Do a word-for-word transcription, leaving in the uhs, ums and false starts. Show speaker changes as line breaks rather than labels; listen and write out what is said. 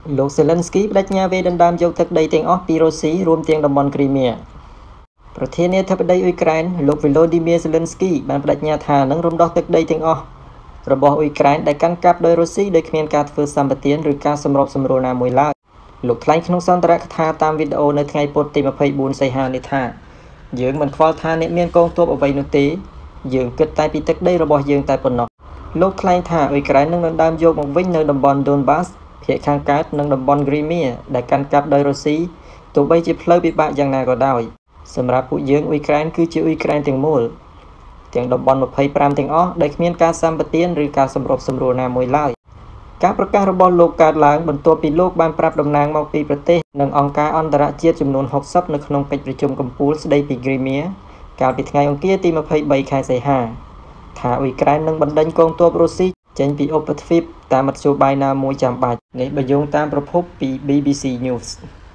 លោក Zelensky បដិញ្ញាវេដណ្ដើមយកទឹកដីទាំងអស់ពីរុស្ស៊ីរួមទាំងតំបន់គ្រីមៀប្រធានាធិបតីអ៊ុយក្រែនលោក Volodymyr Zelensky បានបដិញ្ញាថានឹងរំដោះទឹកដីទាំងអស់របស់អ៊ុយក្រែនដែលកាន់កាប់ដោយរុស្ស៊ីដោយគ្មានការធ្វើសម្បទានឬការសម្របសម្រួលណាមួយឡើយលោកថ្លែងក្នុងសន្ទរកថាតាមវីដេអូនៅថ្ងៃពុធទី24សីហានេះថាយើងមិនខ្វល់ថាអ្នកមានកងទ័ពអ្វីនោះទេយើងគិតតែពីទឹកដីរបស់យើងតែប៉ុណ្ណោះលោកថ្លែងថាអ៊ុយក្រែននឹងដណ្ដើមយកមកវិញនៅតំបន់ Donbas ភាគខាងកើតនិងតំបន់ Crimea ដែលកាន់កាប់ដោយរុស្ស៊ីទោះបីជាផ្លូវពិបាកយ៉ាងណាក៏ដោយសម្រាប់ពួកយើងអ៊ុយក្រែនគឺជាអ៊ុយក្រែនទាំងមូលទាំងតំបន់25ទាំងអស់ដែលគ្មានការសម្បទានឬការសម្របសម្រួលណាមួយឡើយការប្រកាសរបស់លោកកើតឡើងបន្ទាប់ពីលោកបានប្រាប់តំណាងមកពីប្រទេសនិងអង្គការអន្តរជាតិចំនួន60នៅក្នុងកិច្ចប្រជុំកំពូលស្ដីពី Crimea កាលពីថ្ងៃអង្គារទី23ខែសីហាថាអ៊ុយក្រែននឹងបណ្ដេញកងទ័ពរុស្ស៊ីចេញពីឧបទ្វីបតាមមធ្យោបាយណាមួយចាំបាច់នេះបើយោងតាមប្រភពពី B B C News